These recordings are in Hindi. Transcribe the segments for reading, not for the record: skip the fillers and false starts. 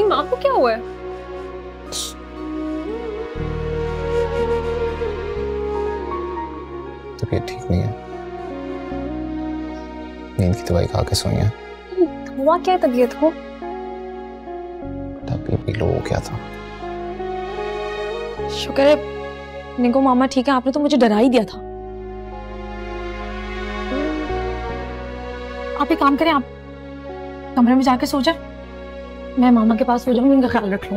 नहीं, माँ को क्या हुआ है? तबीयत ठीक नहीं है, नींद की दवाई खा के सोई है। हुआ क्या है तबीयत को? बीपी लो हो गया था। शुक्र है निगो मामा ठीक है, आपने तो मुझे डरा ही दिया था। आप एक काम करें, आप कमरे में जाके सो जाए, मैं मामा के पास सो जाऊंगी, उनका ख्याल रख लूं।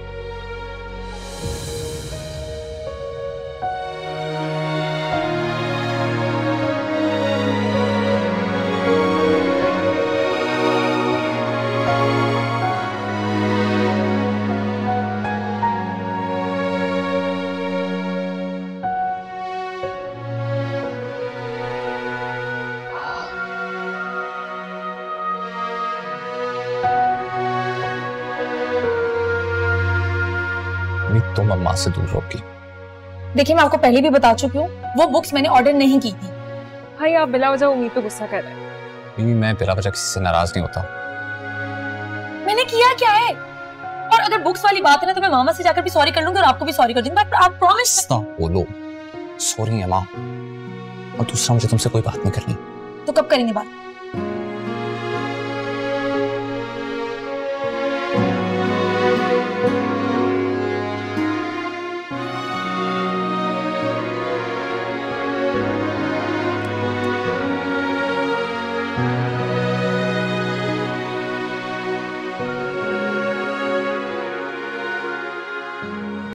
तुम अम्मा से दूर रहोगी। देखिए मैं आपको पहले भी बता चुकी हूँ, वो बुक्स मैंने ऑर्डर नहीं की थी। भाई आप बिला वजह उम्मीद पे गुस्सा कर रहे हैं। बीवी मैं बिला वजह किसी से नाराज नहीं होता। मैंने किया क्या है? और अगर बुक्स वाली बात है ना तो मैं मामा से जाकर भी सॉरी कर लूंगी और आपको भी सॉरी कर दूंगी। आप प्रॉमिस? बोलो सॉरी अम्मा, और दूसरा मुझे तुमसे कोई बात नहीं करनी। तो कब करेंगे बात?